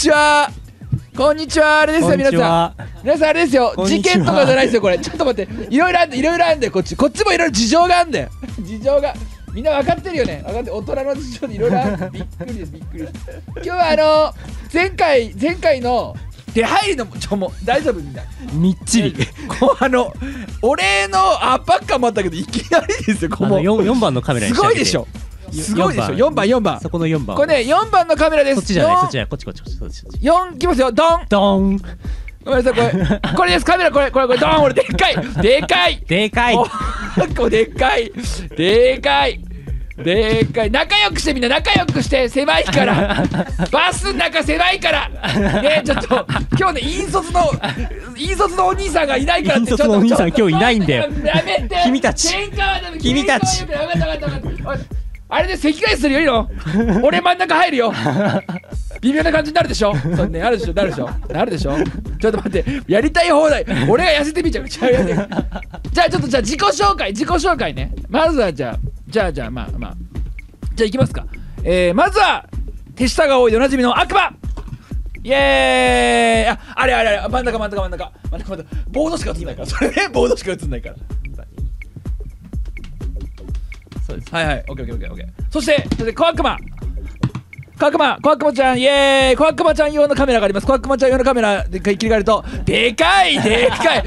ちは。こんにちは。あれですよ、皆さん。皆さんあれですよ、事件とかじゃないですよこれ。ちょっと待って、いろいろあんだよ、こっちもいろいろ事情があんだよ。事情がみんな分かってるよね。分かって、大人の事情でいろいろある。びっくりです。今日は前回の出入りのもう大丈夫みんな。 みっちり。 俺の圧迫感もあったけどいきなりですよ。 4番のカメラにすごいでしょ。4番。 そこの4番。 これね、4番のカメラです。 そっちじゃない、こっち。 4きますよ。ドン。 ドン。 ごめんなさい、これです。カメラこれドン。俺でっかい。これでっかい。仲良くして、みんな仲良くして。狭いからバスの中狭いからね。ちょっと今日ね、引率のお兄さんがいないからって。 引率のお兄さん今日いないんだよ。 やめて。 君たちあれで席替えするよ。いいの？俺真ん中入るよ。微妙な感じになるでしょ。そうね、なるでしょ。ちょっと待って、やりたい放題。俺が痩せてみちゃう。じゃあちょっと自己紹介ね。まずはじゃあまあじゃあいきますか。まずは手下が多いでおなじみの悪魔。イエーイ。あれ真ん中。ボードしか映んないから。それね、ボードしか映んないから。そうです。はい、オッケー。そして小悪魔ちゃん、イエーイ。小悪魔ちゃん用のカメラがあります。小悪魔ちゃん用のカメラで切り替えると、でかい。現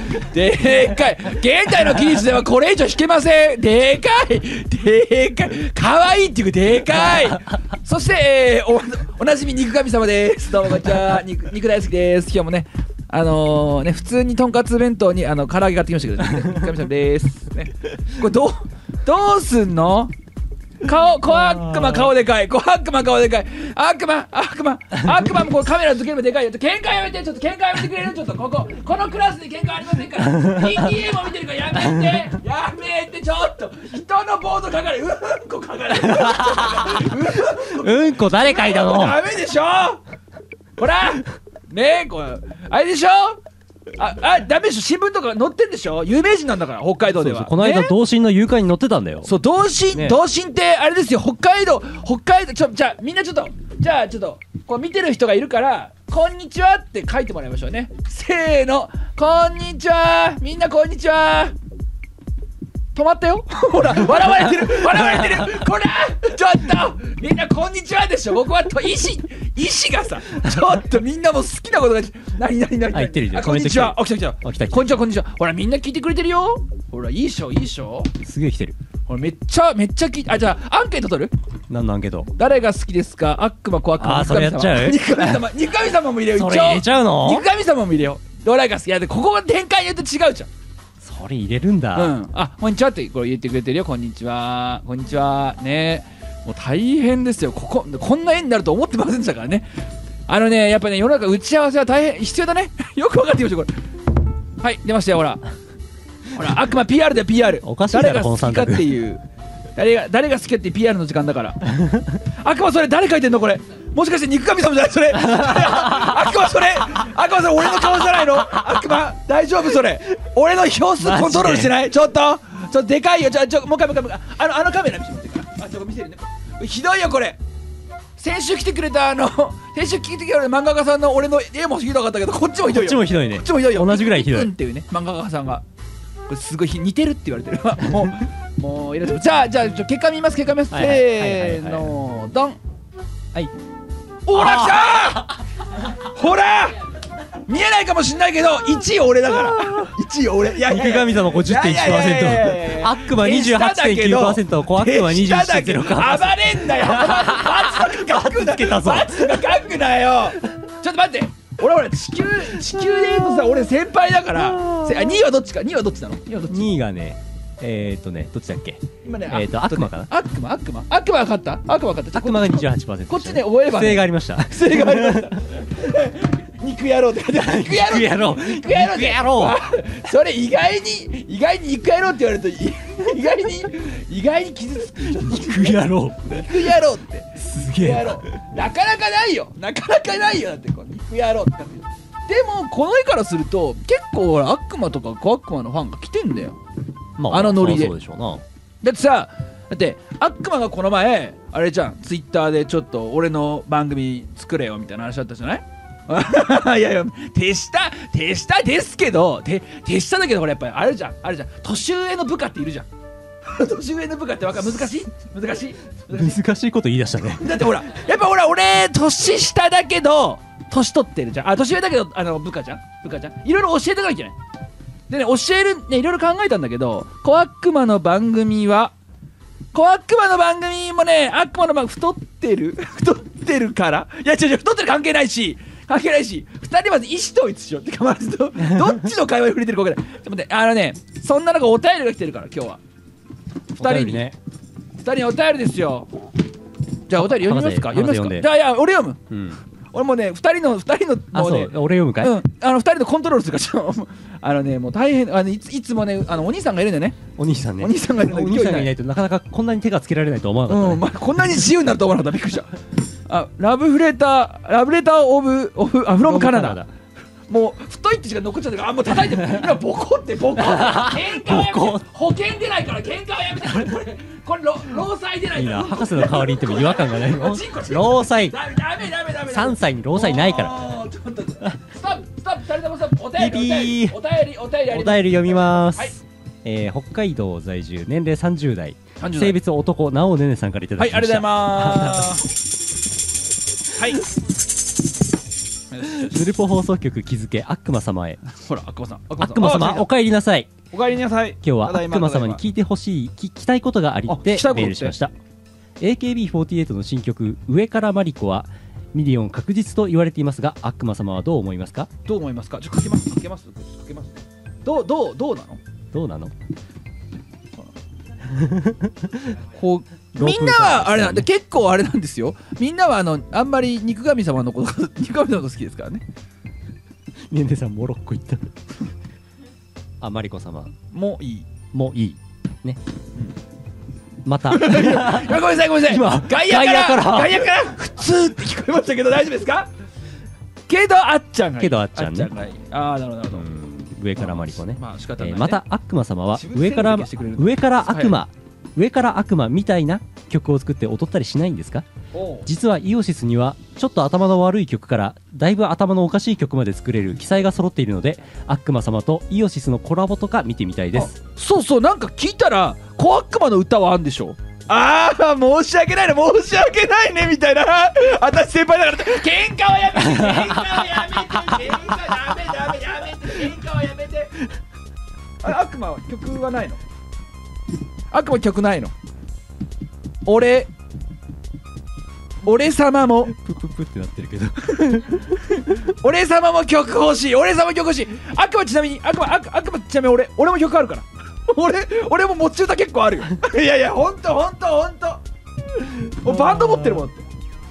代の技術ではこれ以上引けません。でかい。可愛いっていうかでかい。そして、おなじみ肉神様です。どうもこんにちは。肉大好きです。今日もね、普通にとんかつ弁当に唐揚げ買ってきましたけどね。肉神様ですね。これどうすんの？小悪魔顔でかい。悪魔もこうカメラ付ければでかいよ。喧嘩やめてくれる？ちょっとこのクラスで喧嘩ありませんから。PTA も見てるからやめてちょっと。人のボード書かれ、うんこ書かれ。 うんこ誰書いたの？ ダメでしょ。ほらねえ、これあれでしょ。ダメでしょ。新聞とか載ってんでしょ。有名人なんだから、北海道では。 この間同心の誘拐に載ってたんだよ。 そう、同心ってあれですよ。北海道じゃあみんなちょっとこう見てる人がいるから、こんにちはって書いてもらいましょうね。せーの、こんにちは。みんなこんにちは。止まったよ。ほら、笑われてる。ほら、ちょっとみんなこんにちはでしょ。僕は意志がさ、ちょっとみんなも好きなことが何言ってる。 こんにちは。来た。こんにちは。ほら、みんな聞いてくれてるよ。ほら、いいっしょ。 すげえ来てる。 ほら、めっちゃ聞いて。じゃあアンケート取る？ 何のアンケート？ 誰が好きですか？悪魔、小悪魔。 それやっちゃう？ 肉神様も入れよう。 それ入れちゃうの？ 肉神様も入れよう。どれが好き？でここが展開によって違うじゃん。 それ入れるんだ。 こんにちはってこれ言ってくれてるよ。こんにちはね。もう大変ですよ。こんな絵になると思ってませんでしたからね。やっぱね、世の中打ち合わせは大変必要だね。よく分かってきましたこれ。はい、出ましたよ。ほら悪魔 PR だよ。 PR おかしいだろこの三角。 誰が好きかっていう誰が好きかっていう PR の時間だから悪魔それ誰書いてんの？これもしかして肉神様じゃない？それ悪魔それ俺の顔じゃないの？悪魔大丈夫？それ俺の票数コントロールしてない？ちょっとでかいよ。もう一回あのカメラ見せてもらっていいかな。見せるね。ひどいよこれ。先週来てくれた漫画家さんの俺の絵もひどかったけど、こっちもひどいよ。 こっちもひどいね。同じぐらいひどい。 っていうね、漫画家さんがこれすごい似てるって言われてる。もういらっしゃる。じゃあ結果見ます。せーの、ドン。はい。ほら来たー。ほら見えないかもしんないけど1位俺だから。1位俺。 肉神様 50.1%、 悪魔 28.9%、 小悪魔 21.0%。 暴れんなよ。罰とか書くなよ。ちょっと待って、俺ほら地球で言うとさ、俺先輩だから。2位はどっちなの？2 位がね、どっちだっけ？ 今ね、 悪魔かな？ 悪魔が勝った。悪魔が 28%。こっちで覚えれば不正がありました。 肉野郎って書いてある。肉野郎。それ意外に肉野郎って言われると意外に傷つく。 肉野郎ってすげえなかなかないよ。だってこう肉野郎って感じ。でもこの絵からすると結構ほら悪魔とか小悪魔のファンが来てんだよ。ノリで。 そうでしょうな。 だってさ、悪魔がこの前あれじゃん、ツイッターでちょっと俺の番組作れよみたいな話あったじゃない？ いやいや、手下ですけど、手下だけど、これやっぱりあるじゃん、年上の部下っているじゃん。年上の部下って難しい難しいこと言い出したね。 だってほら、やっぱほら、俺、年下だけど、年取ってるじゃん。あ、年上だけど、部下じゃん。いろいろ教えていかなきゃいけない。でね、教える、ね、いろいろ考えたんだけど、小悪魔の番組もね、悪魔の番組太ってるから、いや違う、太ってる関係ないし、2人まず意思統一しようってか、まずどっちの会話に触れてるか分からない。ちょっと待って、そんな中お便りが来てるから、今日は。2人にお便りですよ。じゃあお便り読みますか。じゃあ、いや、俺読む。俺もね、2人のもうね、 俺読むかい。 2人のコントロールするからもう大変、いつもね、お兄さんがいるんだよね。 お兄さんがいないとなかなかこんなに手がつけられないと思わなかったね。 こんなに自由になると思わなかった。びっくりした。ラブレターオブフロムカナダ。もう太いってしか残っちゃったから、もう叩いてる。今ボコって喧嘩はやめて。保険出ないから喧嘩はやめて。これ労災出ないから。 いいな、博士の代わりに言っても違和感がない。労災。ダメ。3歳に労災ないから。 ちょっとストップ、2人ともストップ。お便り読みます。北海道在住、年齢30代、性別男、なおねねさんからいただきました。 はい、ありがとうございます。はい。 ヌルポ放送局気づけ悪魔様へ。 ほら、悪魔様お帰りなさい。 今日は悪魔様に聞いてほしい、聞きたいことがありってメールしました。 AKB48 の新曲上からマリコはミリオン確実と言われていますが、悪魔様はどう思いますか？ ちょっとかけます。どうなのみんなはあれなんで、結構あれなんですよ。みんなはあんまり肉神様のこと好きですからね。 ねんねさんモロッコ行ったあ、マリコ様もういいね、またごめんなさい今外野から普通って聞こえましたけど大丈夫ですか？けどあっちゃんね。ああ、なるほど。 上からマリコね。 また悪魔様は上から悪魔みたいな曲を作って踊ったりしないんですか？実はイオシスにはちょっと頭の悪い曲からだいぶ頭のおかしい曲まで作れる記載が揃っているので、悪魔様とイオシスのコラボとか見てみたいです。 そう、なんか聞いたら小悪魔の歌はあるんでしょ。ああ、申し訳ないねみたいな。私先輩だから喧嘩はやめて。悪魔は曲はないの？悪魔曲ないの？俺様もプってなってるけど俺様も曲欲しい。悪魔ちなみに俺も曲あるから俺も持ち歌結構あるよいやほんとバンド持ってるもんって。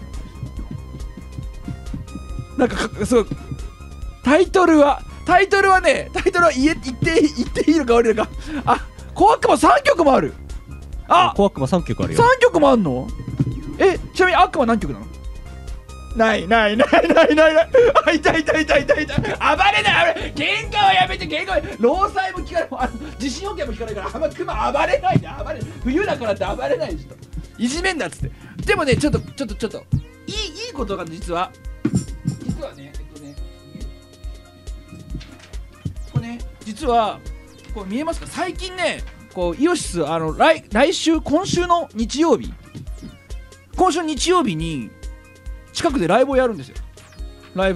なんかすごいタイトルは言っていいのか悪いのか。あ、小悪魔3曲もある。 小悪魔3曲あるよ。 3曲もあんの？ちなみに悪魔何曲なの？ない。痛い。暴れない。喧嘩はやめて。労災も聞かない。地震保険も聞かないから。クマ暴れないで。冬だからって暴れないでしょ。いじめんだっつって。でもね、ちょっといいことが実はね、これね、実はこれ見えますか？最近ね、イオシス今週の日曜日に近くでライブをやるんですよ。で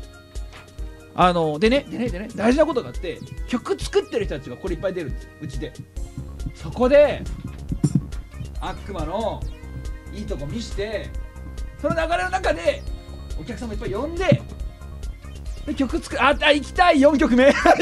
ね大事なことがあって、曲作ってる人たちがこれいっぱい出るんですよ、うちで。そこで悪魔のいいとこ見して、その流れの中でお客さんもいっぱい呼んで曲作る。行きたい。4曲目結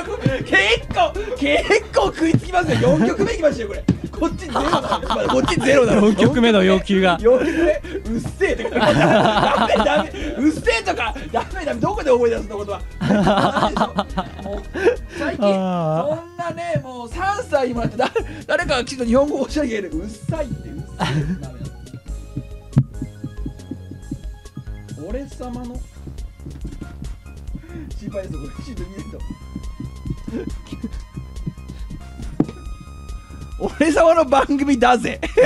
構食いつきますよ。4曲目いきましたよ。こっちゼロだろ。 4曲目の要求が 4曲目うっせえとかダメうっせえとかダメどこで思い出すのことはもう最近そんなね、もう3歳にもなって誰かがきっと日本語を教えなきゃいけない。うっさいってダメだ。俺様の心配ですよ、これシート見ないと俺様の番組だぜ違う。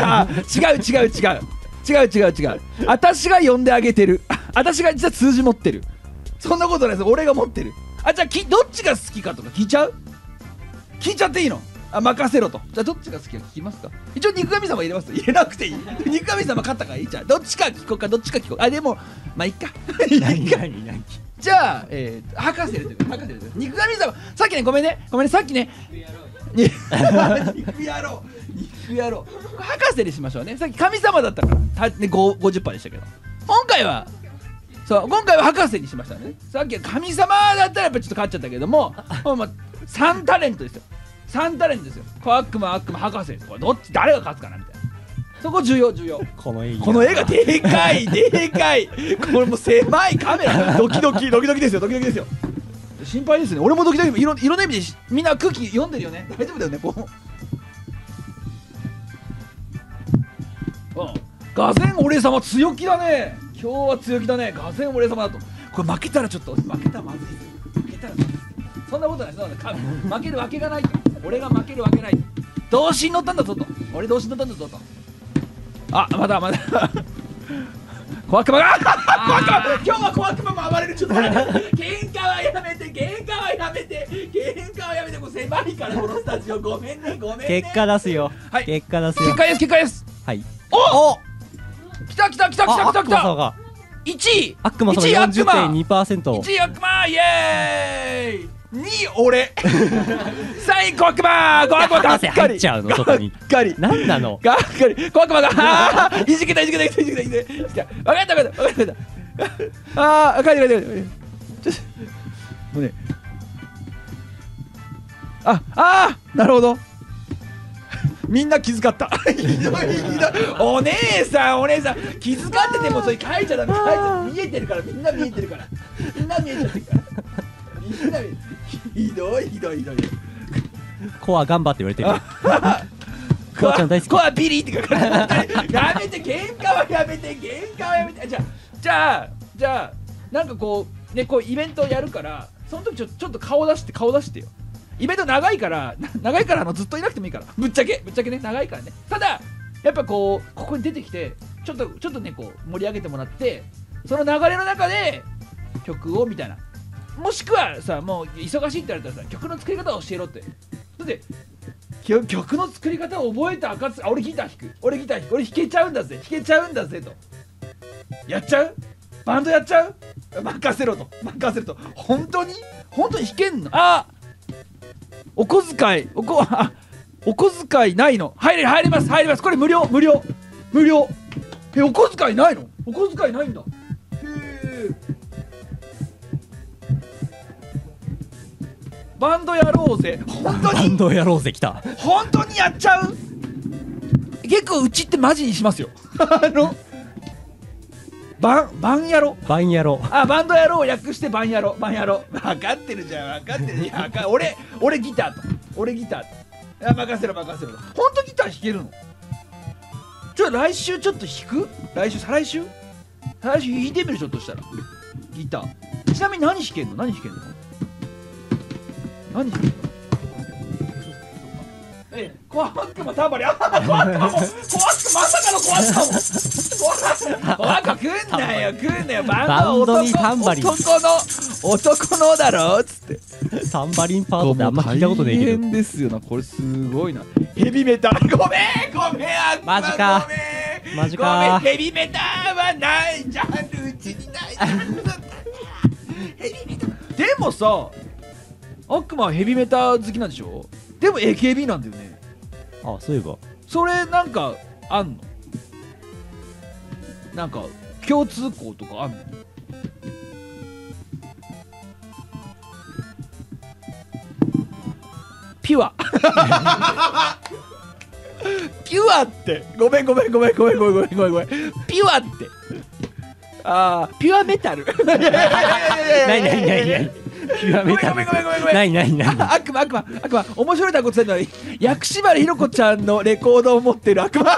私が呼んであげてる。私が実は数字持ってる。 そんなことないです。俺が持ってる。あ、じゃあどっちが好きかとか聞いちゃう？聞いちゃっていいの？あ、任せろと。じゃあどっちが好きか聞きますか？一応肉神様入れます？入れなくていい。肉神様勝ったからいいじゃん。どっちか聞こうか、どっちか聞こう。あ、でもまあいっか。 何じゃあ、博士で肉神様、さっきね、ごめんね、さっきね、肉野郎博士にしましょうね。さっき神様だったからね、50%でしたけど、今回は博士にしましたね。さっきは神様だったらやっぱちょっと勝っちゃったけども、3タレントですよ。3タレントですよ。悪魔博士です。これどっち誰が勝つかなみたいな。そこ重要。この絵がでかい。これもう狭いカメラ。ドキドキですよ。心配ですね。俺もドキドキ。いろんな意味でみんな空気読んでるよね。大丈夫だよね。がぜん俺様強気だね。今日は強気だね。がぜん俺様だと。これ負けたらまずいですよ。そんなことない。負けるわけがない。俺が負けるわけない。同心乗ったんだぞと。俺同心乗ったんだぞと。あ、まだ小悪魔が今日は小悪魔も暴れる。ちょっと待って、喧嘩はやめてもう狭いからこのスタジオ。ごめんね。 結果出すよ。 結果です。 はい。 お来た悪魔様が 1位悪魔様 40.2%。 1位悪魔、イエーイ。2位俺。3位小悪魔がっかり。 入っちゃうのそこに。何なの。 がっかり。小悪魔がいじけた。分かった。ああ、帰って。もうね。なるほど。みんな気遣った。ひどい。お姉さん気遣っててもそれ書いちゃダメ。見えてるから。みんな見えちゃってるから。ひどい。 コア頑張って言われてる。コアちゃん大好き。 コアビリって書かれてる。やめて、喧嘩はやめて。じゃあなんかこうイベントやるから、その時ちょっと顔出してよ。イベント長いからずっといなくてもいいから。ぶっちゃけね、長いからね。ただやっぱここに出てきてちょっとね盛り上げてもらって、その流れの中で曲をみたいな。もしくはさ、もう忙しいって言われたらさ、曲の作り方を教えろって。だって曲の作り方を覚えた俺ギター弾く。俺弾けちゃうんだぜと。やっちゃう？バンドやっちゃう？任せろと。本当に弾けんの？お小遣いないの？入ります。これ無料。お小遣いないの？お小遣いないんだ。バンドやろうぜ。本当にバンドやろうぜ来た。 本当にやっちゃう？結構うちってマジにしますよ。バンやろ。 バンドやろう略してバンやろ。分かってるじゃん。俺ギターと。任せろ。本当ギター弾けるの？来週ちょっと弾く？再来週弾いてみる。ちょっとしたらギター。ちなみに何弾けんの？コアックもタンバリン。コアックまさかのコアックも。コアック来んなよ。バンドにタンバリン。男のだろっつって。 タンバリンパートってあんま聞いたことないけど。 大変ですよな。これすごいな。ヘビメタ。ごめん。 マジか。 ヘビメタはないジャンル、うちにないジャンルだった。ヘビメタ。でもさ、悪魔はヘビメタ好きなんでしょ？でも AKB なんだよね。 そういえばそれなんかあんの？なんか共通項とかあんの？ピュア。ピュアってごめん。ピュアってピュアメタル。 ないピュアメタル。 ごめん。 ない悪魔面白いなこと言うのは薬師丸ひろ子ちゃんのレコードを持ってる悪魔。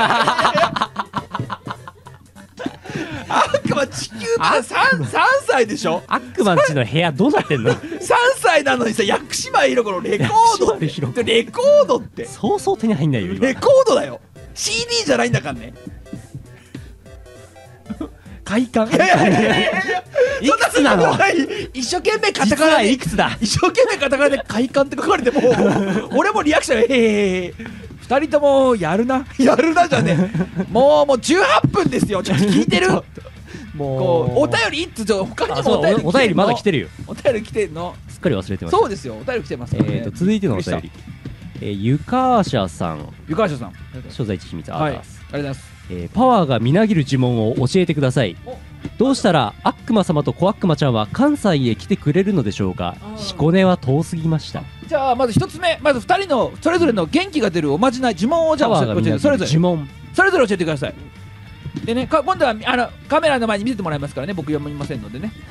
悪魔地球まだ 3歳でしょ。 悪魔んちの部屋どうなってんの？ 3 歳なのにさ、薬師丸ひろ子のレコードってそうそう手に入んないよ今。 レコードだよ。 CD じゃないんだからね。 快感。いやいやいやいやいや、 いくつなの？ 一生懸命カタカナでいくつだ？ 一生懸命カタカナで快感って書かれても俺もリアクション2人ともやるなじゃねえ。もう18分ですよ。ちょっと聞いてる？もうお便り1つ他にもお便りまだ来てるよ。 お便り来てんの。 すっかり忘れてました。 そうですよ、お便り来てますからね。 続いてのお便り、ゆかーしゃさん、所在地秘密アータース、 ありがとうございます。 パワーがみなぎる呪文を教えてください。どうしたらアックマ様とコアックマちゃんは関西へ来てくれるのでしょうか。彦根は遠すぎました。 じゃあまず1つ目、まず2人のそれぞれの元気が出るおまじない呪文をじゃあ教えて、それぞれ教えてください。でね、今度はカメラの前に見せてもらいますからね。僕読みませんのでね。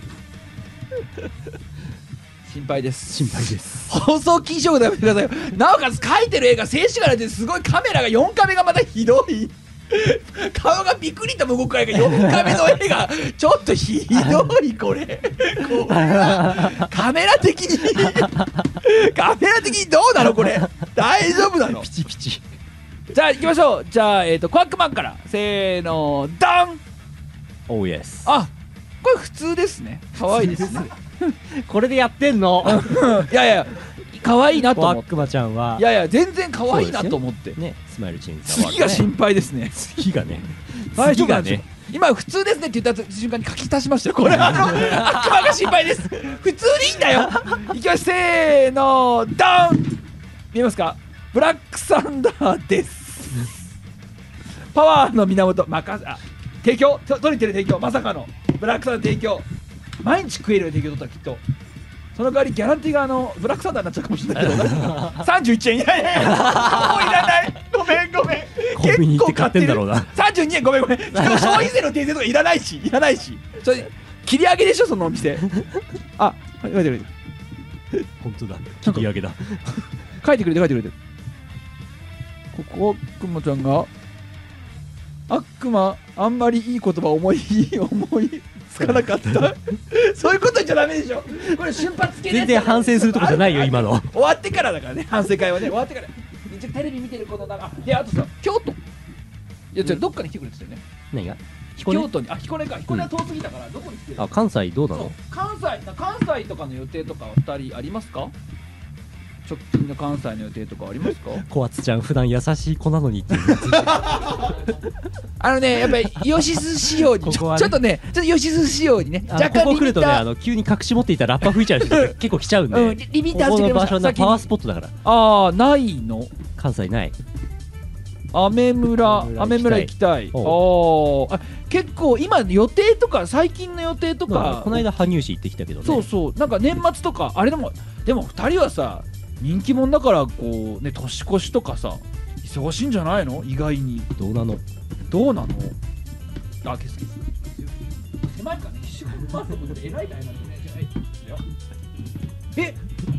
心配です。放送禁止用語やめてくださいよ。なおかつ描いてる絵が静止画なんて、すごいカメラが4カメがまたひどい。顔がビクリとも動くから4カメの絵がちょっとひどい。これはカメラ的にどうなのこれ。大丈夫なの？ ピチピチ。 じゃあ行きましょう。じゃあコアックマンからせーのダン。 Oh yes。 あ、これ普通ですね。可愛いですね。 これでやってんの？ いやいや、可愛いなと思って。 コアックマちゃんは。 いやいや、全然可愛いなと思ってね。スマイルチェンジさんは。 次が心配ですね。 次がね。 大丈夫なんですよ。今普通ですねって言った瞬間に書き足しましたよ。これアックマが心配です。普通でいいんだよ。いきます。せーのダン。見えますか？ブラックサンダーです。パワーの源、提供、取りてる提供、まさかのブラックサンダー提供。毎日食える提供取ったらきっと。その代わりギャランティーがブラックサンダーになっちゃうかもしれないけど31円。いやいやいや、もういらない。ごめん。 コンビニ行って買ってんだろうな。 32円、ごめん。しかも消費税の訂正とかいらないし。それ切り上げでしょ、そのお店。あ、書いてくれてる。 本当だ、切り上げだ。 書いてくれてる。ここくまちゃんが悪魔、あんまりいい言葉思いつかなかったそういうこと言っちゃダメでしょ。これ瞬発系で全然反省するとこじゃないよ今の。 終わってからだからね、反省会はね。終わってからテレビ見てることだが。で、あとさ、京都、いやどっかに来てくれてたよね。 何が？ 京都に。彦根か。彦根は遠すぎたからどこに来てる？ 関西どうなの？ 関西とかの予定とか2人ありますか？直近の関西の予定とかありますか？ 小厚ちゃん普段優しい子なのにってやっぱりイオシス仕様にちょっとイオシス仕様にね、 若干ここ来るとね、急に隠し持っていたラッパ吹いちゃう人結構来ちゃうんで、 リミッターしてくれました。 ここの場所のパワースポットだから。 ああ、ないの？ 関西ない。 アメ村行きたい。結構今予定とか、最近の予定とか、 この間羽生市行ってきたけどね。 そうなんか年末とかあれでも2人はさ人気者だからこうね、年越しとかさ忙しいんじゃないの？意外に。どうなの？あ、消す狭いかね。一緒に回すと思って偉いかいなってね。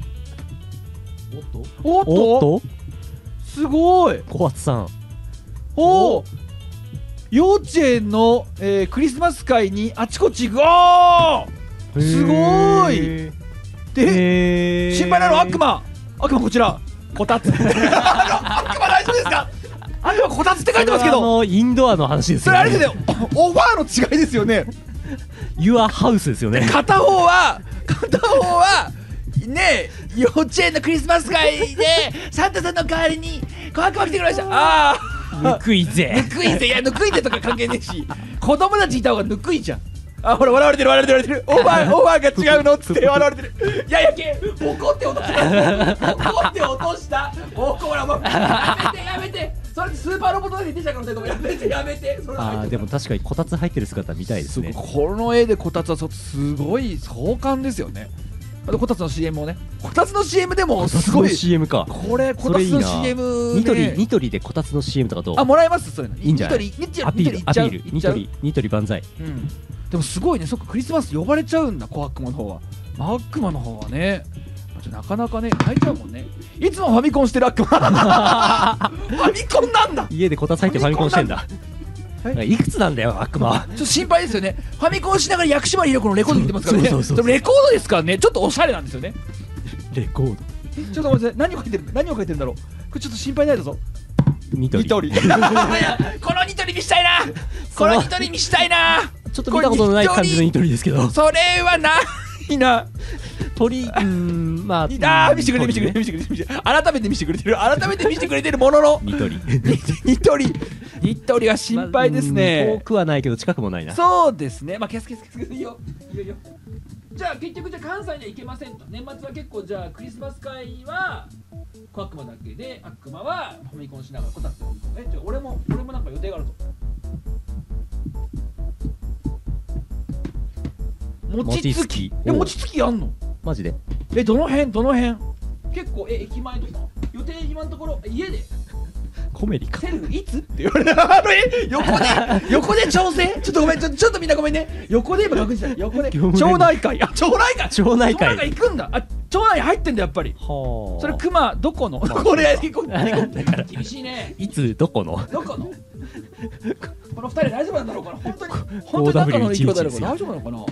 おっとすごい。 小松さん。 幼稚園の、クリスマス会にあちこち行く。すごい。で、心配なの悪魔こちらこたつ。悪魔大丈夫ですか？悪魔こたつって書いてますけど、 インドアの話ですよね。 それあれですよ、オファーの違いですよね。 ユアハウスですよね。 片方はね、幼稚園のクリスマス会でサンタさんの代わりに小悪魔来てくれました。 ぬくいぜ。 いや、ぬくいぜとか関係ねえし、子供たちいた方がぬくいじゃん。ほら笑われてる。オファーが違うのっつって笑われてる。いや怒って落とした。ほらもうやめて。それスーパーロボットで出ちゃうからやめて。 でも確かにこたつ入ってる姿見たいですね。 この絵でこたつはすごい壮観ですよね。あとこたつの CM もね。こたつの CM でもすごい。 CM か。 これこたつの CM ニトリでこたつの CM とかどう？ もらえます？そういうのいいんじゃない？アピール。ニトリ万歳。 でもすごいね。そっか、クリスマス呼ばれちゃうんだ、コアックマの方は。悪魔の方はね、なかなかね、泣いちゃうもんね。いつもファミコンしてる悪魔。ファミコンなんだ。 家でこたつ入ってファミコンしてんだ。いくつなんだよ悪魔は。 ちょっと心配ですよね。ファミコンしながら薬師丸ひろ子のレコード見てますからね。でもレコードですからね、ちょっとおしゃれなんですよね。 レコード。 ちょっと待って、何を書いてるんだろう。これちょっと心配ないだぞ。 ニトリ。 このニトリ見したいな。 ちょっと見たことのない感じのニトリですけど、 それはないな。 鳥、まあ見せてくれてる、見せてくれてる、改めて見せてくれてる、改めて見せてくれてるもののニトリニトリは心配ですね。 遠くはないけど近くもないな。 そうですね。まあ消すいいよいいよ。じゃあ結局関西には行けませんと。年末は結構じゃあクリスマス会は小悪魔だけで、悪魔はファミコンしながらこたってる。じゃあ俺もなんか予定があると。餅つきやんの？ マジで？ どの辺？結構駅前とか予定今のところ家でコメリか。 セルフいつって言われる。横で調整？ちょっとごめん、ちょっとみんなごめんね。横で今確認した。横で町内会。町内会行くんだ。町内入ってんだやっぱり。それクマどこの？これ厳しいね。 いつどこの？ この2人大丈夫なんだろうかな。本当に仲のいい兄弟だから大丈夫なのかな。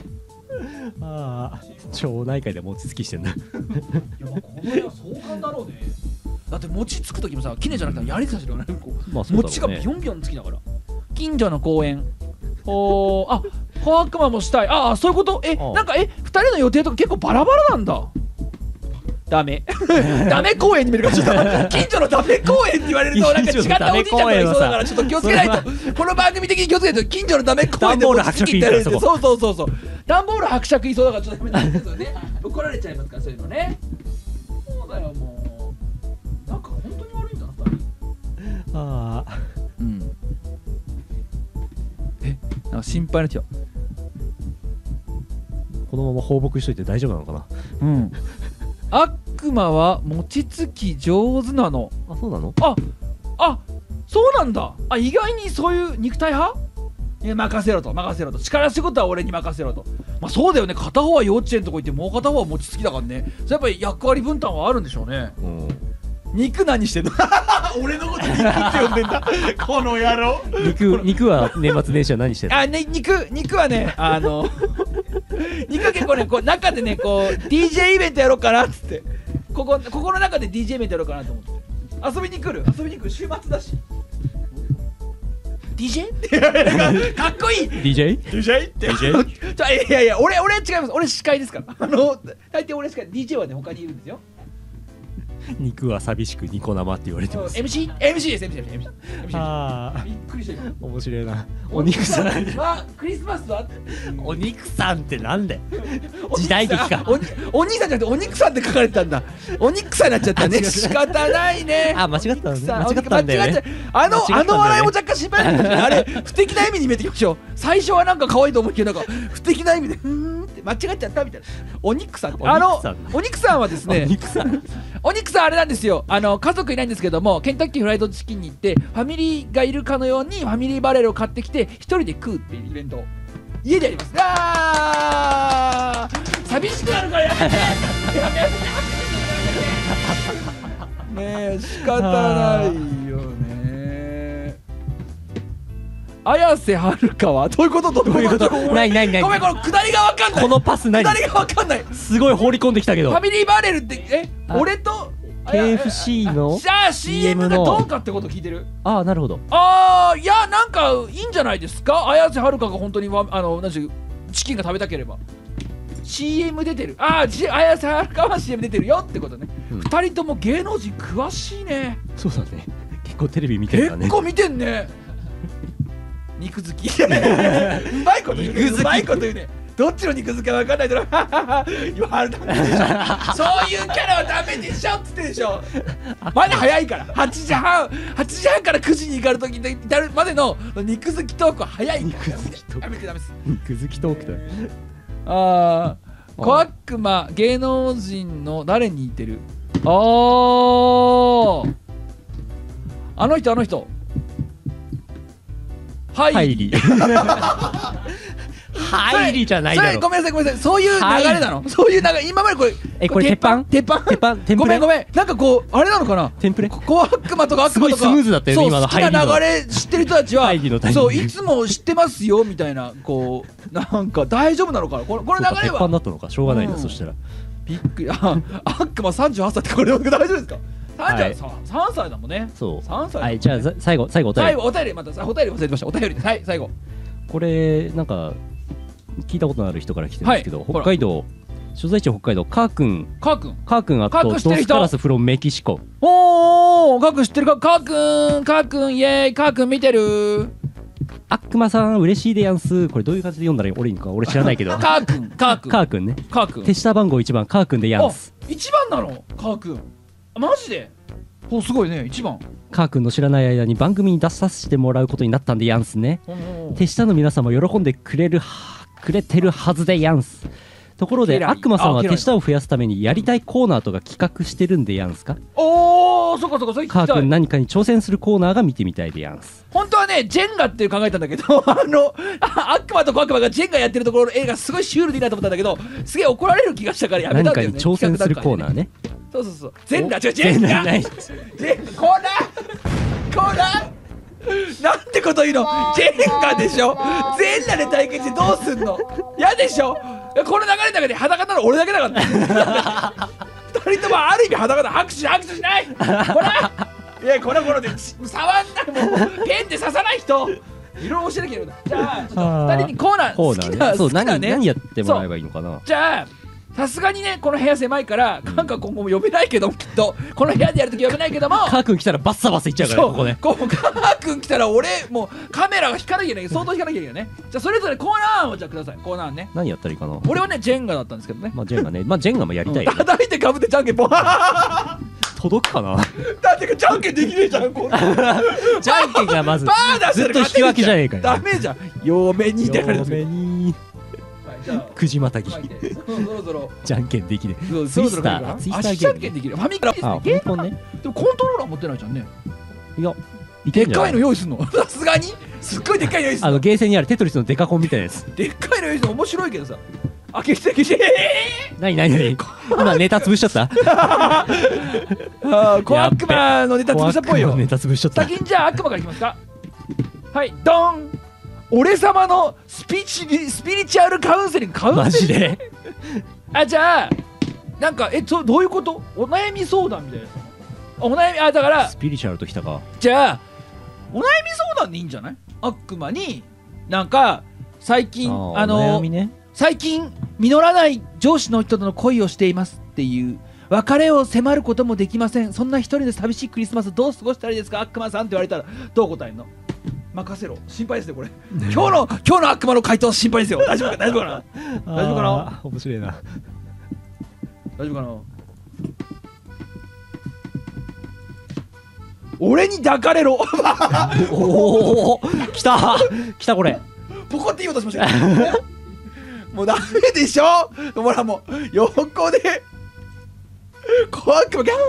町内会で餅つきしてんだ。 いやこれは壮観だろうね。だって餅つく時もさ、きねじゃなくてやりさせるよね。餅がビョンビョンつきながら近所の公園。小悪魔もしたい。そういうこと。なんか2人の予定とか結構バラバラなんだ。ダメ公園に見るから、ちょっと近所のダメ公園って言われるとなんか違ったおじいちゃんがいそうだから、ちょっと気をつけないと。この番組的に気をつけないと。近所のダメ公園で餅つきってやられて、そう段ボール伯爵いそうだから、ちょっとダメなんですよね。怒られちゃいますから、そういうのね。そうだよ、もうなんか本当に悪いんだな2人。なんか心配な人。 このまま放牧しといて大丈夫なのかな。 悪魔は餅つき上手なの。 そうなの？ そうなんだ。意外にそういう肉体派？任せろと。力仕事は俺に任せろと。そうだよね。片方は幼稚園とか行ってもう片方は餅つきだからね。それやっぱり役割分担はあるんでしょうね。肉何してんの？俺のこと肉って呼んでんだ。この野郎。 肉は年末年始は何してるの？ 肉はね、肉は結構ね、こう中でね、こう DJ イベントやろうかなっつって、ここの中で DJ イベントやろうかなと思って遊びに来る週末だし。DJ？ かっこいい。 DJ っていや俺違います。俺司会ですから。大抵俺司会。DJ はね他にいるんですよ。 肉は寂しくニコ生って言われてます。 MC です。MC。びっくりしたよ。 面白いな。お肉さん。 クリスマスはお肉さんってなんで？時代劇か。 お兄さんじゃなくてお肉さんって書かれてたんだ。お肉さんになっちゃったね。仕方ないね。 間違ったんだよね。 あの笑いも若干心配なんだけど、あれ不敵な意味に見えてきましょう。最初はなんか可愛いと思うけど、なんか不敵な意味でって間違っちゃったみたいな。お肉さんって、お肉さんはですね、お肉さんあれなんですよ。家族いないんですけども、ケンタッキーフライドチキンに行ってファミリーがいるかのようにファミリーバレルを買ってきて一人で食うっていうイベントを家でやります。寂しくなるからやめてねえ、仕方ないよね。綾瀬はるかはどういうこと？ ない。 ごめん、この下りが分かんない。 このパス何？ 下りが分かんない。 すごい放り込んできたけど。 ファミリーバレルって俺と KFC の CM がどうかってこと聞いてる。 なるほど。 いや、なんかいいんじゃないですか。綾瀬はるかが本当にチキンが食べたければ CM 出てる。綾瀬はるかは CM 出てるよってことね。2人とも芸能人詳しいね。 そうだね。結構テレビ見てるからね。 結構見てんね。肉好き。うまいこと言うね。どっちの肉好きか分かんないだろ。言われたんでしょ。そういうキャラはダメでしょっつってでしょ。まだ早いから。8時半から9時に至る時に至るまでの肉好きトークは早いから。やめてダメです。 肉好きトークだ。 小悪魔芸能人の誰に似てる？あの人。 入りじゃないだろ。 ごめんなさい。そういう流れなの？そういう流れ。今までこれ鉄板ごめん。なんかこうあれなのかな？ テンプレ？ 小悪魔とか悪魔とかすごいスムーズだったよね。今の入りの好きな流れ知ってる人たちはそういつも知ってますよみたいな、こうなんか大丈夫なのかな？この流れは鉄板だったのか。しょうがないな。そしたらびっくり。悪魔38歳ってこれ大丈夫ですか？3歳だもんね。 そう。 3歳。 じゃあ最後お便り。 またお便り忘れてました。お便り最後。 これなんか聞いたことのある人から来てるんですけど、 はい北海道所在地北海道カー君カー君カー君あとドカー君知ってる人スカラスフロムメキシコ。 おーカー君知ってるかカー君イエーイカー君見てる悪魔さん嬉しいでやんす。これどういう感じで読んだら俺いいのか俺知らないけどカー君カー君ね。 カー君手下番号1番カー君でやんす。 一番なのカー君マジでおすごいね一番カー君の知らない間に番組に出させてもらうことになったんでやんすね。手下の皆様喜んでくれてるはずでやんす。ところで悪魔さんは手下を増やすためにやりたいコーナーとか企画してるんでやんすか。 おーそっかそっかそれ聞きたいカー君何かに挑戦するコーナーが見てみたいでやんす。 本当はねジェンガっていう考えたんだけど悪魔と小悪魔がジェンガやってるところの映画すごいシュールでいいなと思ったんだけどすげえ怒られる気がしたからやめたんだよね。 何かに挑戦するコーナーね。 そうそうそうジェンガ違うジェンガないジェンコーナーコーナーなんてこと言うのジェンガでしょ全裸で対決してどうすんの嫌でしょこの流れの中で裸なの俺だけだから二人ともある意味裸だ拍手しないこらいやこれで触んないもうペンで刺さない人いろいろ教えなきゃいけないじゃあちょっと二人にコーナー好きなそう好きなね何やってもらえばいいのかな。 じゃあさすがにねこの部屋狭いからカンカ今後も呼べないけどもきっとこの部屋でやるとき呼べないけどもカー君来たらバッサバサいっちゃうからねここね。 カー君来たら俺もうカメラが引かなきゃいけない相当引かなきゃいけないね。じゃあそれぞれコーナー案をじゃあくださいコーナー案ね。 何やったらいいかな。 俺はねジェンガだったんですけどね。 まあジェンガね。まあジェンガもやりたいよね。 叩いてかぶってじゃんけんぽんだ届くかな。 ってじゃんけんできねえじゃんこんなじゃんけんがまずパー出しずっと引き分けじゃねえかよ。 ダメじゃん嫁にって嫁にじゃあくじまたぎ書いてそろそろじゃんけんできねえ。 ツイスタツイスター足じゃんけんできるファミコンですあねファミコンね。 でもコントローラー持ってないじゃんね。 いやでっかいの用意すんのさすがにすっごいでっかいの用意すんのゲーセンにあるテトリスのデカコンみたいなやつ。 でっかいの用意すんの面白いけどさ開けて何今ネタ潰しちゃった小悪魔のネタ潰したっぽいよ。 ネタ潰しちゃった。 先にじゃあ悪魔からいきますか。はいドン俺様のスピリチュアルカウンセリングマジでじゃあなんかどういうことお悩み相談みたいなお悩みだからスピリチュアルときたか。 じゃあお悩み相談でいいんじゃない。悪魔になんか最近悩みね。 最近実らない上司の人との恋をしていますっていう別れを迫ることもできませんそんな一人で寂しいクリスマスどう過ごしたらいいですか悪魔さんって言われたらどう答えるの。任せろ心配ですねこれ今日の悪魔の回答心配ですよ大丈夫かな大丈夫かな面白いな。 大丈夫かな俺に抱かれろおお来たこれポコって言おうとしましたけどもうダメでしょほらもう横で怖くもギャ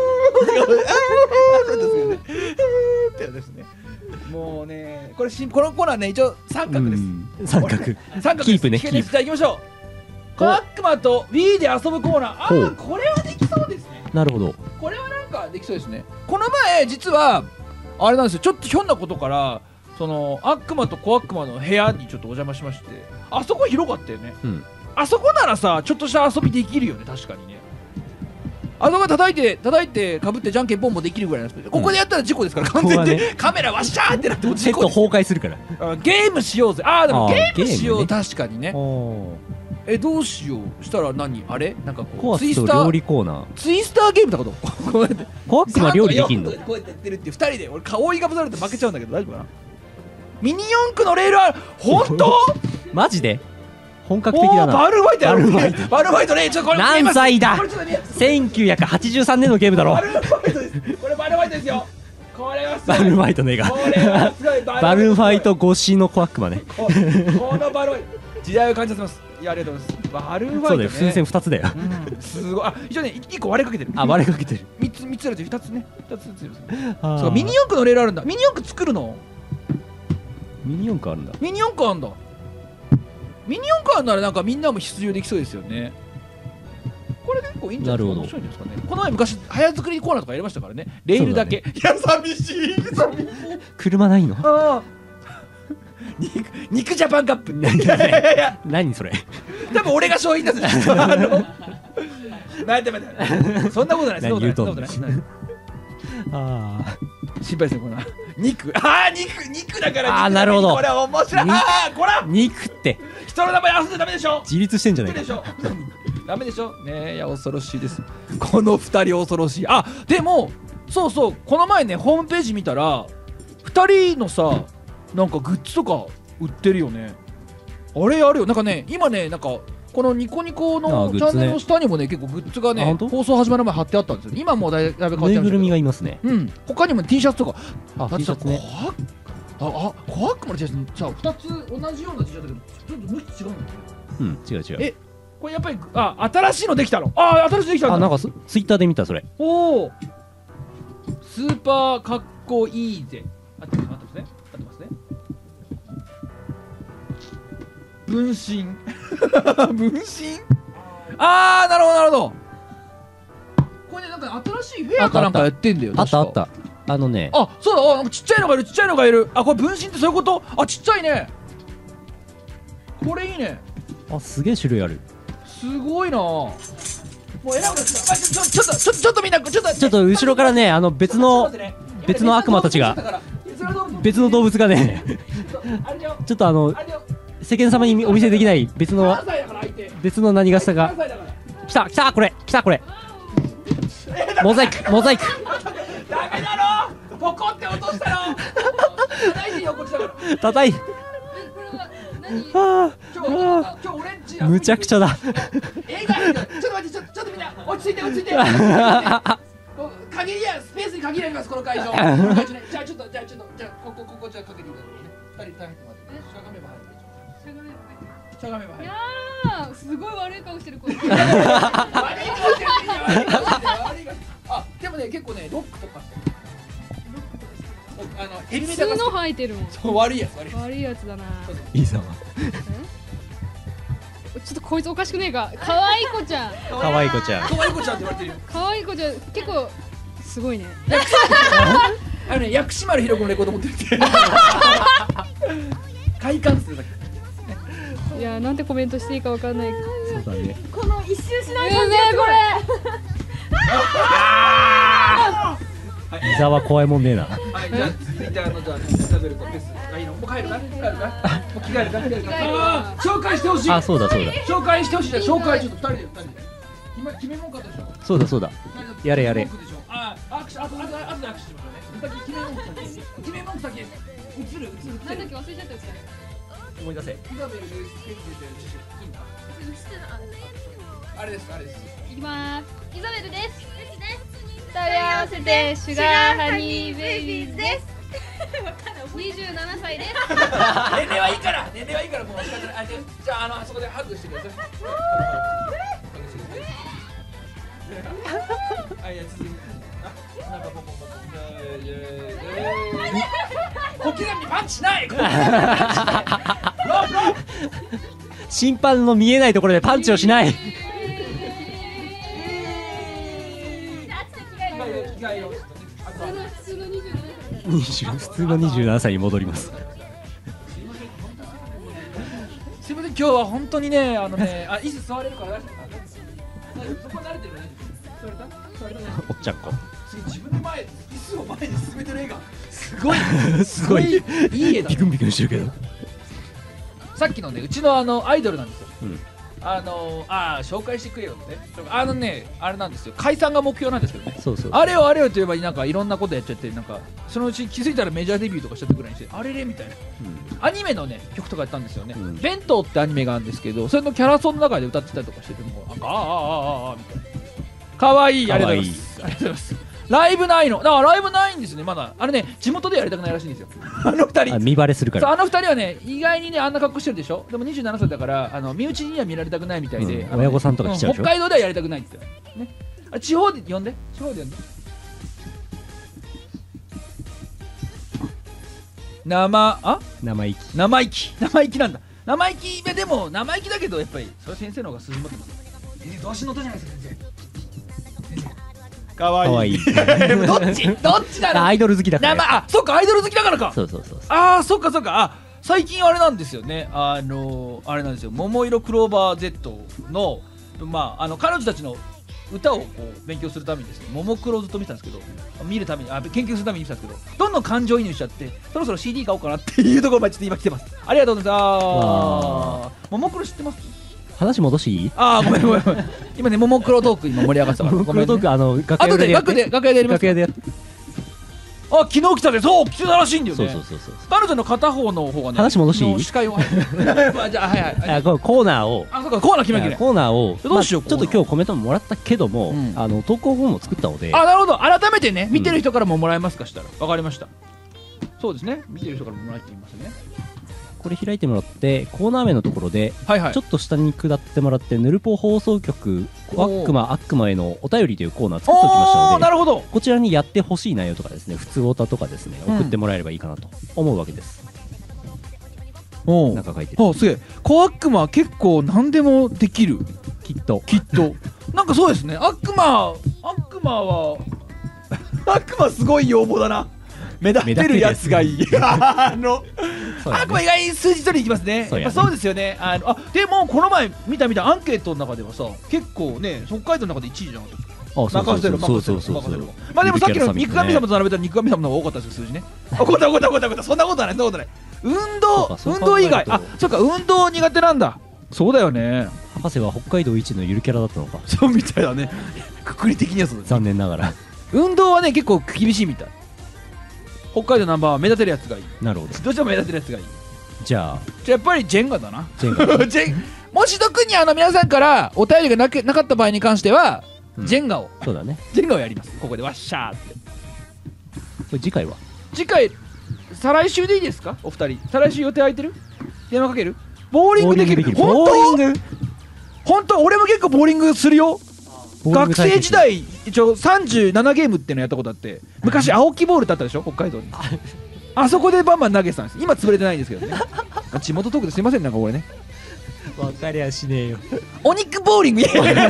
ーってですねもうねこのコーナーね一応三角です三角キープねキープ。 じゃあ行きましょう小悪魔と Wii で遊ぶコーナーこれはできそうですね。 なるほどこれはなんかできそうですね。この前実はあれなんですよちょっとひょんなことからその悪魔と小悪魔の部屋にちょっとお邪魔しましてあそこ広かったよね、あそこならさちょっとした遊びできるよね確かにね。あそこ叩いてかぶってじゃんけんポンもできるぐらいなんですけど、ここでやったら事故ですから完全に、カメラワッシャーってなってもセット崩壊するからゲームしようぜ。でもゲームしよう確かにね。どうしようしたら何あれなんかこうツイスター料理コーナーツイスターゲームだことこうやって小悪魔料理できんのこうやってやってるって2人で俺覆いがぶされて負けちゃうんだけど大丈夫かな。ミニ四駆のレールある本当マジで本格的だな。 バルファイトやろバルファイトねちょっとこれ何歳だ1983年のゲームだろ。 バルファイトですこれバルファイトですよ。これはすごいバルーンファイトの映画これはすごいバルーンファイト越しの小悪魔ねこのバルファイト時代を感じさせます。いやありがとうございます。バルーンファイトねそうだよ風船2つだよすごい一応ね1個割れかけてる。 割れかけてる 3つあると2つね2つずつそうミニ四駆のレールあるんだ。ミニ四駆作るのミニ四駆あるんだ。 ミニ四駆あるんだ。ミニ四駆あるならなんかみんなも出場できそうですよね。これ結構いいんじゃないですか。面白いんですかね。この前昔早作りコーナーとかやりましたからね。レールだけ。いや寂しい車ないの。 肉ジャパンカップ。 何それ。 多分俺が商品出す。待ってそんなことない。そんなことない。心配ですねこれ。肉だから。 なるほど。 これ面白い。こら肉って人の名前遊んでダメでしょ。 自立してんじゃないか。 でしょダメでしょね。いや恐ろしいです。この2人恐ろしい。あ、でもそうそう、この前ねホームページ見たら2人のさなんかグッズとか売ってるよね。あれあるよ。なんかね今ねなんかこのニコニコのチャンネルの下にもね結構グッズがね放送始まる前貼ってあったんですよ。今もうだいぶ変わってぬいぐるみがいますね。 うん。他にも T シャツとか。 あ、T シャツね。 コアックも T シャツじゃあ2つ同じような T シャツだけどちょっと向き違うんだよね。 うん、違う違う。 え、これやっぱり新しいのできたの。新しいのできたんだ。 なんかツイッターで見たそれ。 おお。スーパーかっこいいぜ。合ってますね。合ってますね。分身分身。なるほどなるほど。これねなんか新しいフェアかなんかやってんだよ。 あった。 そうだ。なんかちっちゃいのがいる。ちっちゃいのがいる。これ分身ってそういうこと。ちっちゃいね。これいいね。 すげえ種類ある。 すごいな。もう選ぶのちょっとみんなちょっと後ろからね別の悪魔たちが別の動物がねちょっと世間様にお見せできない別の何がしたが来たこれモザイクダメだろ。ポコって落としたろ。叩いてよこっちだから。 叩いむちゃくちゃだ。 ちょっと待ってちょっとみんな落ち着いて限りやスペースに限りありますこの会場。じゃあちょっとここじゃかけていただいてね。2人待ってしゃがめば入る。しゃがめば入る。 いやーすごい悪い顔してるこれ。 悪い顔してる。でもね結構ねロックとかヘビメタ普通の履いてるもん。 そう悪いやつだな。 いいざま。 ちょっとこいつおかしくねえか。かわいい子ちゃんかわいい子ちゃんって言われてるよ。 かわいい子ちゃん結構すごいね。 薬師丸ひろ子のレコード持ってるって快感っすよだけ。 いやなんてコメントしていいかわかんない。 そうだね。 この一周しないねこ伊沢怖いもんねえな。 はい、じゃあ続いてじゃあイザベルとペス。いいのもう帰るか。もう着替えるか。紹介してほしい。 そうだ。 紹介してほしい。紹介ちょっと2人で。今決めもんかったでしょ。 そうだ。やれ。 あとで握手しましょうね。決めもん先。映る。 なんだっけ忘れちゃったやつ。 思い出せ。 イザベルです。いいんだ。あれです。 いきまーす。 イザベルです。 問い合わせてシュガーハニーベイビーズです。27歳です。 年齢はいいからもう仕方ない。じゃあそこでハグしてください。はい、続いてなんか小刻みにパンチしない。 審判の見えないところでパンチをしない。普通の27歳に戻ります。 すみません、今日は本当にね、椅子座れるから大丈夫。そこ慣れてるね。座れたね。 おっちゃんこ。 自分の椅子を前に進めてる映画。すごいいい絵だ。 ビクンビクンしてるけど。 さっきのね、うちのアイドルなんですよ。紹介してくれよって。あれなんですよ。解散が目標なんですけどね。 そう。 あれよといえばなんかいろんなことやっちゃって、なんかそのうち気づいたらメジャーデビューとかしちゃったぐらいにして、あれれみたいな。アニメのね曲とかやったんですよね。弁当ってアニメがあるんですけど、それのキャラソンの中で歌ってたりとかしてても、みたいな。可愛い。ありがとうございます。ライブないの。だからライブないんですね、まだ。地元でやりたくないらしいんですよ。2人。 見バレするから。 2人はね、意外にね、あんな格好してるでしょ。でも27歳だから、身内には見られたくないみたいで。 親御さんとか来ちゃうでしょ。 北海道ではやりたくないって。ね。地方で呼んで。生意気なんだ。生意気でも生意気だけど、やっぱりそれは先生の方が進んでます。どしのとじゃないですか、先生。かわいい。どっちだろう。 アイドル好きだから。 そっか、アイドル好きだからか。 そう。 そっか。最近あれなんですよね。あれなんですよ。桃色クローバー Z の彼女たちの歌をこう勉強するためにですね、ももクロをずっと見てたんですけど、見るために研究するために見てたんですけど、どんどん感情移入しちゃって、そろそろ CD 買おうかなっていうところまでちょっと今来てます。ありがとうございます。ももクロ知ってます？ 話戻していい？ ごめん今ね、ももクロトーク今盛り上がってたから、 ももクロトーク楽後で楽屋でやります。 楽屋でやって。 昨日来たで、そう来てたらしいんだよね。 そう彼女の片方の方がね、 話戻していい？ 司会をじゃあはいコーナーをそうか、コーナー決めきれ。 コーナーをどうしよう。 ちょっと今日コメントももらったけども、投稿フォームを作ったので、 なるほど、改めてね、見てる人からももらえますかしたら、わかりました。そうですね、見てる人からもらえていますね。 これ開いてもらってコーナー名のところで、ちょっと下に下ってもらって、ヌルポ放送局悪魔へのお便りというコーナー作っておきましたので、 なるほど、 こちらにやってほしい内容とかですね、普通オタとかですね、送ってもらえればいいかなと思うわけです。なんか書いてる。 すげえ、小悪魔結構何でもできる、 きっとなんかそうですね。悪魔すごい要望だな。目立ってるやつがいい。悪魔意外に数字取りに行きますね。やっぱそうですよね。でもこの前見たアンケートの中ではさ、結構ね、北海道の中で1位じゃなかった。任せろ。まあでもさっきの肉神様と並べたら肉神様の方が多かったですよ、数字ね。そんなことない。運動以外、そうか、運動苦手なんだ。そうだよね。 博士は北海道一のゆるキャラだったのか。 そうみたいだね。くくり的にはそうだね。 残念ながら運動はね、結構厳しいみたい。北海道ナンバーは目立てるやつがいい。 なるほど。 どうしても目立てるやつがいい。 じゃあやっぱりジェンガだな。もし特に皆さんからお便りがなかった場合に関しては、ジェンガをやります。ここでわっしゃーって。これ次回再来週でいいですか、お二人。再来週予定空いてる？電話かける？ボーリングできる。本当俺も結構ボーリングするよ。学生時代一応37ゲームってのやったことあって、昔青木ボールってあったでしょ、北海道に。あそこでバンバン投げてたんです。今潰れてないんですけどね。地元トークですいません、なんかこれね。 分かりゃしねえよ。 お肉ボーリング。ごめん。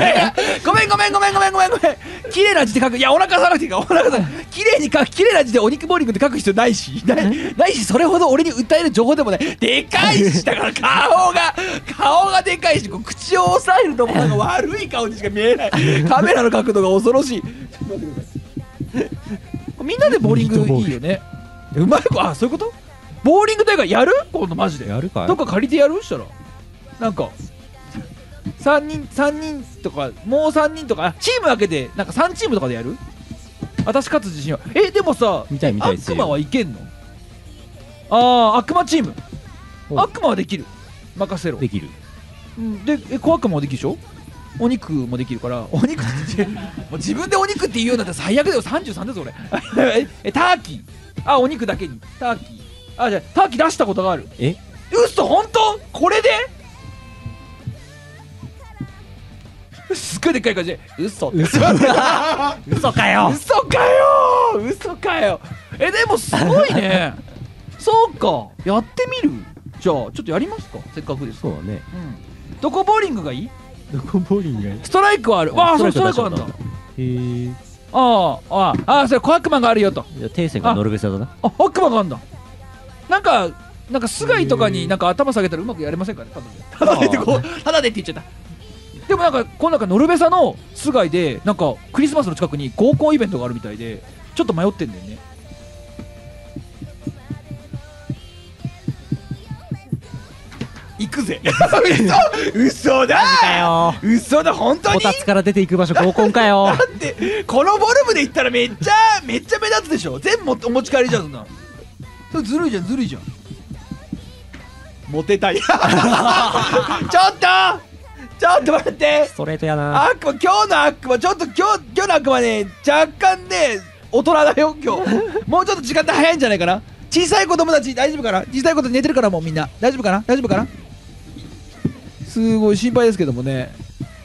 綺麗な字で書く。いや、お腹さなくていいから、綺麗に書く。綺麗な字でお肉ボーリングって書く必要ないし、それほど俺に訴える情報でもない。でかいし、だから顔がでかいし、口を押さえるともなんか悪い顔にしか見えない。カメラの角度が恐ろしい。みんなでボーリングいいよね。うまい子、そういうこと？ボーリング大会やる？今度マジで。 やるかい？ どっか借りてやる？したら。なんか3人とか、もう3人とか、チーム分けてなんか3チームとかでやる？私勝つ自信は。でもさ、悪魔はいけんの？悪魔チーム。悪魔はできる。任せろ。 できる。 で、小悪魔はできるでしょ？お肉もできるから、お肉ってもう自分でお肉って言うようになったら最悪だよ。33です俺。ターキー。お肉だけにターキー。じゃあターキー出したことがある。嘘？本当？これですっごいでっかい感じで嘘かよ。でもすごいね。そうか、やってみる。じゃあちょっとやりますか、せっかくです。 そうだね。 どこボーリングがいい？ストライクはある。ストライクあるんだ。それ小悪魔があるよと。 定線がノルベサだな。 悪魔があるんだ。なんか菅井とかになんか頭下げたらうまくやれませんかね。ただでって言っちゃった。でもなんかこのノルベサの菅井でなんかクリスマスの近くに合コンイベントがあるみたいで、ちょっと迷ってんだよね。行くぜ。嘘だ。本当に。 こたつから出ていく場所合コンかよ。 だってこのボルムで行ったらめっちゃ目立つでしょ。全部お持ち帰りじゃん。そんなそれずるいじゃん。モテたい。ちょっと待って。 ストレートやな。 今日の悪魔、ちょっと今日の悪魔ね、若干ね大人だよ今日。もうちょっと時間帯早いんじゃないかな。小さい子供たち大丈夫かな。小さい子たち寝てるから、もうみんな大丈夫かな。すごい心配ですけどもね。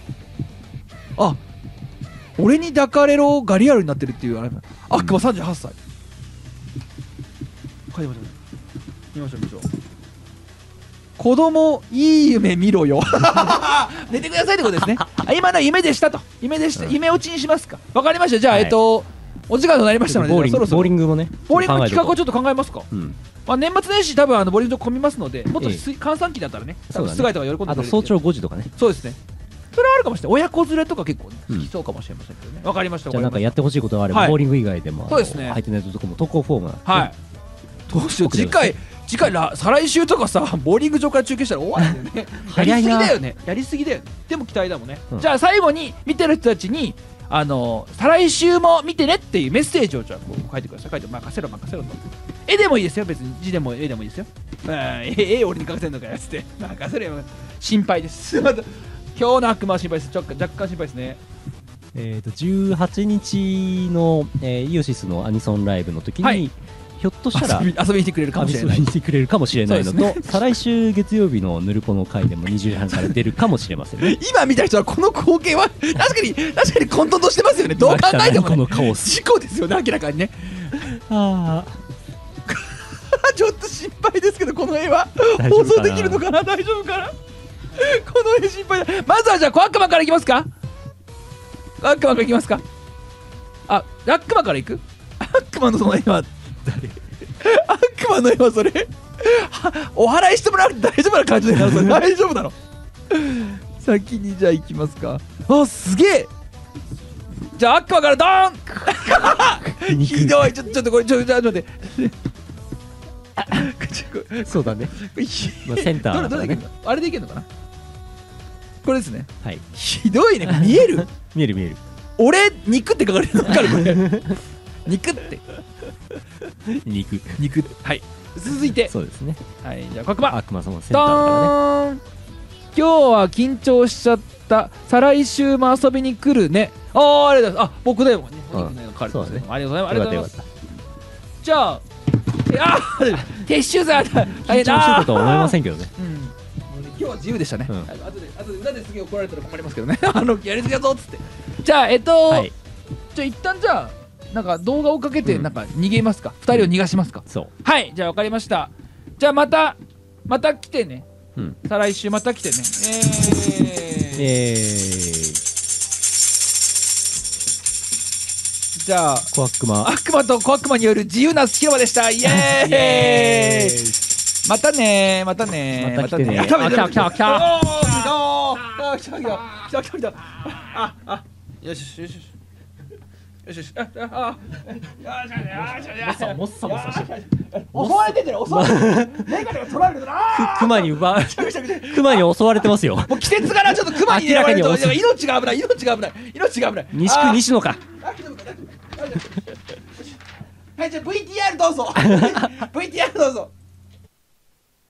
俺に抱かれろガリアルになってるっていう悪魔38歳。書いて見ましょう。子供いい夢見ろよ。寝てくださいってことですね。今のは夢でしたと。夢落ちにしますか。わかりました。じゃあ、お時間となりましたので、ボーリングもね、 ボーリング企画をちょっと考えますか。年末年始多分ボーリングと混みますので、もっと閑散期だったらね、菅井とか喜んでくれる。 あと早朝5時とかね。 そうですね。 それはあるかもしれない。親子連れとか結構ねうん好きそうかもしれませんけどね。わかりました。 じゃあなんかやってほしいことがあれば、 はいボーリング以外でもそうですねハイテナイトとかも投稿フォームはいどうしよう次回再来週とかさボーリング場から中継したら終わるんだよねやりすぎ早いなだよねやりすぎだよね。でも期待だもんね、 うんじゃあ最後に見てる人たちに再来週も見てねっていうメッセージをじゃあこう書いてください。書いて任せろと。絵でもいいですよ、別に字でも絵でもいいですよ。絵俺に書かせるのかよっつって任せろよ。心配ですまた今日の悪魔は心配です。若干心配ですね。 18日の、イオシスのアニソンライブの時に、 はいひょっとしたら遊びに来てくれるかもしれない遊びに来てくれるかもしれないのと、 そう再来週月曜日のヌルポの回でも20時半から出るかもしれませんね。 今見た人はこの光景は確かに混沌としてますよね。どう考えても、 このね、 カオス。 事故ですよね、明らかにね。 あちょっと心配ですけど、この絵は大丈夫かな放送できるのかな、大丈夫かな。この絵心配だ。まずはじゃあ、悪魔からいきますか。悪魔からいきますか。あ、悪魔からいく。悪魔のその絵は誰。悪魔の絵はそれお払いしてもらうと大丈夫な感じだよな。それ大丈夫なの。先にじゃあいきますか。あ、すげえ。じゃあ悪魔からドーンひどい。ちょっとこれちょっと待ってそうだね。まあセンターだからねどれでいけるの。あれでいけるのかな。これですね。 はい。 ひどいね。見える見える見える。 俺肉って書かれるの分かるこれ肉って肉。 はい続いてそうですね。 はいじゃあ悪魔悪魔様センドターだからね。 ーン今日は緊張しちゃった再来週も遊びに来るね。ありがとうございます。僕だよね。 そうだね。 ありがとうございます。ありがとうございます。 よかったよかっじゃあ撤収だ。 た。緊張してるとは思いませんけどね。 今日は自由でしたね。 うん後で裏ですげえ怒られたら困りますけどね。やりすぎだぞっつって。じゃあはい。 じゃあ一旦じゃあなんか動画をかけてうんなんか逃げますか。二人を逃がしますか。 そう。 はいじゃあ分かりました。じゃあまた来てね。 うん。 再来週また来てね。じゃあ小悪魔。 悪魔と小悪魔による自由な広場でした。イエーイ。またねまた来てね来たあ来た来た来た来た。よしよしよしよしよし。 もっさもさして襲われてる。襲われてる。メガネが取られるな。 熊に襲われてますよ。 もう季節柄ちょっと熊に狙われると明らかに命が危ない。 西野か。 はいじゃあ VTR どうぞ。VTR どうぞ。